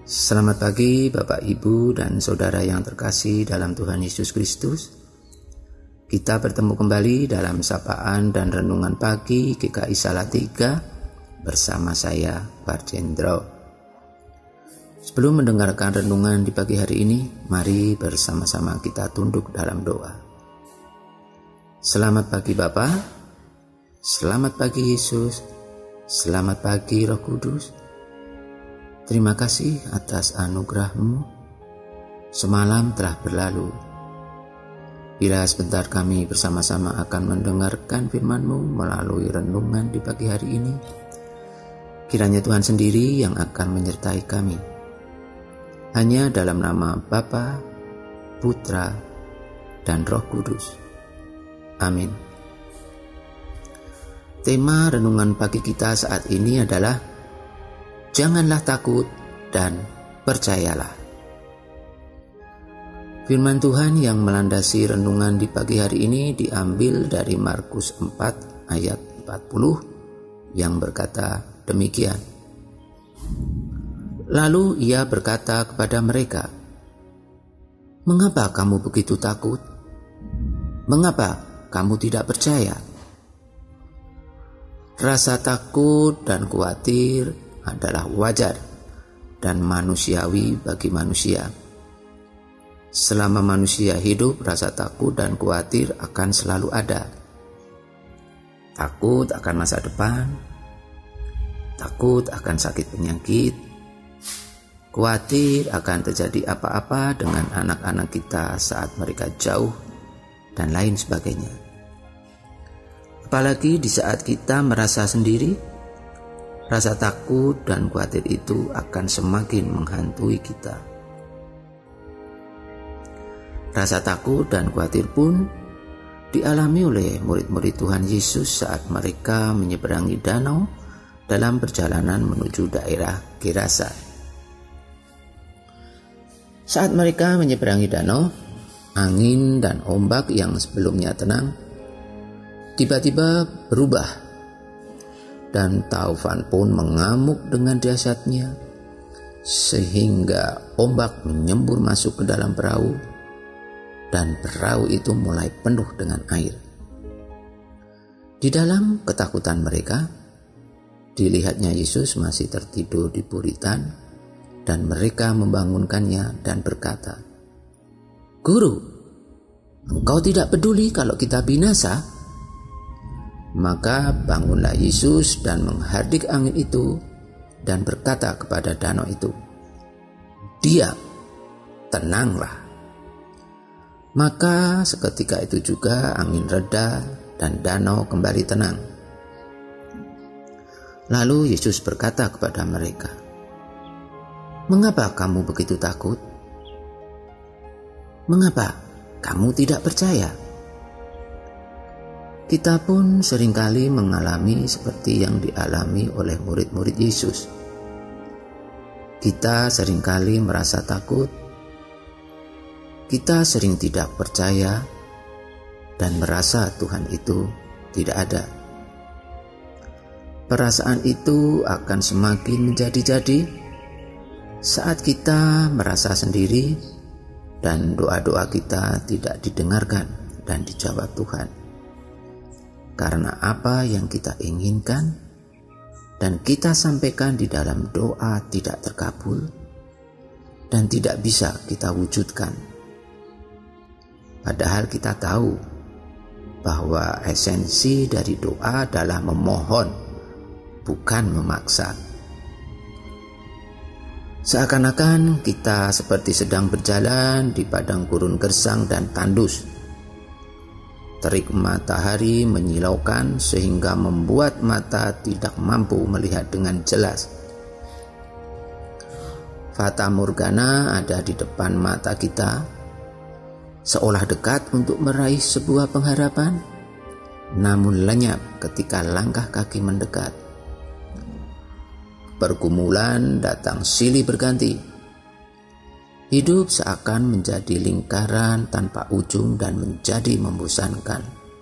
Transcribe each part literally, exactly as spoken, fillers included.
Selamat pagi Bapak, Ibu, dan Saudara yang terkasih dalam Tuhan Yesus Kristus. Kita bertemu kembali dalam sapaan dan renungan pagi G K I Salatiga bersama saya, Barjendro. Sebelum mendengarkan renungan di pagi hari ini, mari bersama-sama kita tunduk dalam doa. Selamat pagi Bapa, selamat pagi Yesus, selamat pagi Roh Kudus. Terima kasih atas anugerah-Mu. Semalam telah berlalu. Bila sebentar kami bersama-sama akan mendengarkan firman-Mu melalui renungan di pagi hari ini, kiranya Tuhan sendiri yang akan menyertai kami. Hanya dalam nama Bapa, Putra, dan Roh Kudus. Amin. Tema renungan pagi kita saat ini adalah janganlah takut dan percayalah. Firman Tuhan yang melandasi renungan di pagi hari ini diambil dari Markus empat ayat empat puluh yang berkata demikian. Lalu ia berkata kepada mereka, "Mengapa kamu begitu takut? Mengapa kamu tidak percaya?" Rasa takut dan khawatir adalah wajar dan manusiawi bagi manusia. Selama manusia hidup, rasa takut dan khawatir akan selalu ada. Takut akan masa depan, takut akan sakit penyakit, khawatir akan terjadi apa-apa dengan anak-anak kita saat mereka jauh, dan lain sebagainya. Apalagi di saat kita merasa sendiri, rasa takut dan khawatir itu akan semakin menghantui kita. Rasa takut dan khawatir pun dialami oleh murid-murid Tuhan Yesus saat mereka menyeberangi danau dalam perjalanan menuju daerah Gerasa. Saat mereka menyeberangi danau, angin dan ombak yang sebelumnya tenang tiba-tiba berubah, dan taufan pun mengamuk dengan dahsyatnya, sehingga ombak menyembur masuk ke dalam perahu, dan perahu itu mulai penuh dengan air. Di dalam ketakutan mereka, dilihatnya Yesus masih tertidur di buritan, dan mereka membangunkannya dan berkata, "Guru, engkau tidak peduli kalau kita binasa?" Maka bangunlah Yesus dan menghardik angin itu dan berkata kepada danau itu, "Diam, tenanglah." Maka seketika itu juga angin reda dan danau kembali tenang. Lalu Yesus berkata kepada mereka, "Mengapa kamu begitu takut? Mengapa kamu tidak percaya?" Kita pun seringkali mengalami seperti yang dialami oleh murid-murid Yesus. Kita seringkali merasa takut, kita sering tidak percaya, dan merasa Tuhan itu tidak ada. Perasaan itu akan semakin menjadi-jadi saat kita merasa sendiri dan doa-doa kita tidak didengarkan dan dijawab Tuhan. Karena apa yang kita inginkan dan kita sampaikan di dalam doa tidak terkabul dan tidak bisa kita wujudkan. Padahal kita tahu bahwa esensi dari doa adalah memohon, bukan memaksa. Seakan-akan kita seperti sedang berjalan di padang gurun gersang dan tandus. Terik matahari menyilaukan sehingga membuat mata tidak mampu melihat dengan jelas. Fata Morgana ada di depan mata kita, seolah dekat untuk meraih sebuah pengharapan, namun lenyap ketika langkah kaki mendekat. Pergumulan datang silih berganti. Hidup seakan menjadi lingkaran tanpa ujung dan menjadi membosankan.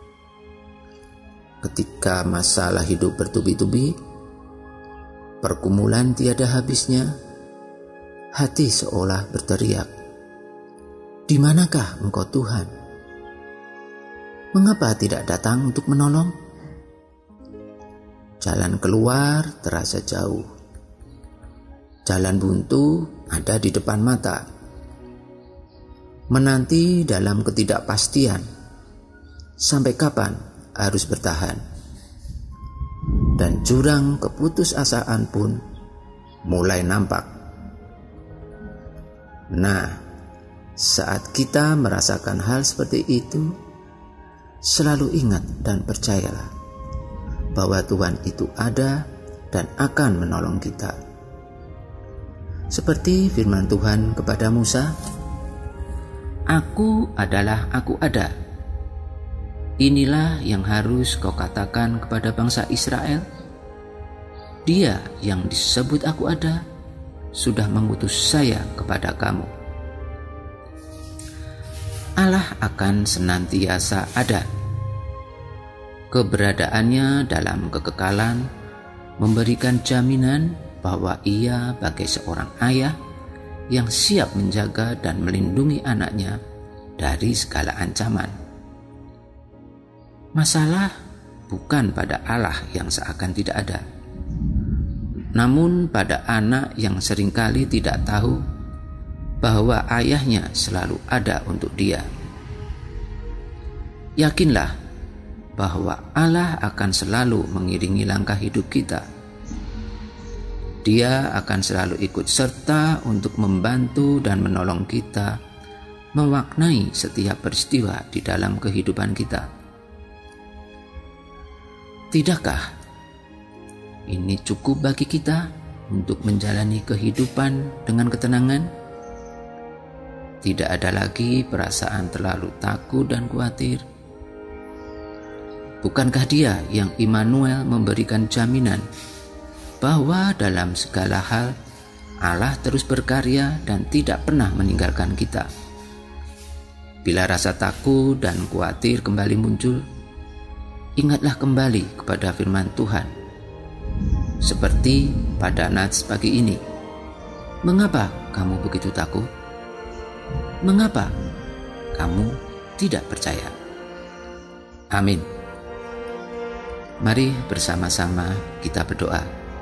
Ketika masalah hidup bertubi-tubi, pergumulan tiada habisnya, hati seolah berteriak, "Di manakah Engkau Tuhan? Mengapa tidak datang untuk menolong?" Jalan keluar terasa jauh. Jalan buntu ada di depan mata. Menanti dalam ketidakpastian. Sampai kapan harus bertahan? Dan jurang keputusasaan pun mulai nampak. Nah, saat kita merasakan hal seperti itu, selalu ingat dan percayalah bahwa Tuhan itu ada dan akan menolong kita. Seperti firman Tuhan kepada Musa, "Aku adalah Aku ada. Inilah yang harus kau katakan kepada bangsa Israel. Dia yang disebut Aku ada sudah mengutus saya kepada kamu." Allah akan senantiasa ada. Keberadaannya dalam kekekalan memberikan jaminan bahwa Ia bagai seorang ayah yang siap menjaga dan melindungi anaknya dari segala ancaman. Masalah bukan pada Allah yang seakan tidak ada, namun pada anak yang seringkali tidak tahu bahwa ayahnya selalu ada untuk dia. Yakinlah bahwa Allah akan selalu mengiringi langkah hidup kita. Dia akan selalu ikut serta untuk membantu dan menolong kita memaknai setiap peristiwa di dalam kehidupan kita. Tidakkah ini cukup bagi kita untuk menjalani kehidupan dengan ketenangan? Tidak ada lagi perasaan terlalu takut dan khawatir. Bukankah Dia yang Immanuel memberikan jaminan bahwa dalam segala hal Allah terus berkarya dan tidak pernah meninggalkan kita? Bila rasa takut dan khawatir kembali muncul, ingatlah kembali kepada firman Tuhan. Seperti pada nats pagi ini, "Mengapa kamu begitu takut? Mengapa kamu tidak percaya?" Amin. Mari bersama-sama kita berdoa.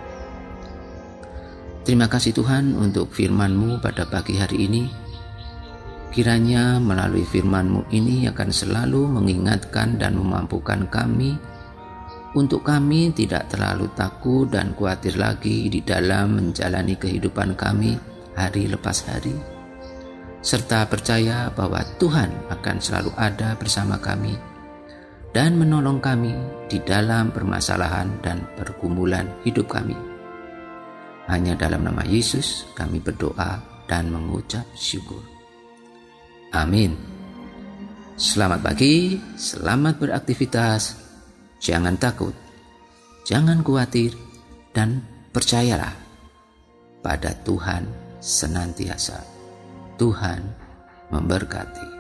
Terima kasih Tuhan untuk firman-Mu pada pagi hari ini. Kiranya melalui firman-Mu ini akan selalu mengingatkan dan memampukan kami untuk kami tidak terlalu takut dan khawatir lagi di dalam menjalani kehidupan kami hari lepas hari, serta percaya bahwa Tuhan akan selalu ada bersama kami dan menolong kami di dalam permasalahan dan pergumulan hidup kami. Hanya dalam nama Yesus kami berdoa dan mengucap syukur. Amin. Selamat pagi, selamat beraktivitas. Jangan takut, jangan khawatir, dan percayalah pada Tuhan senantiasa. Tuhan memberkati.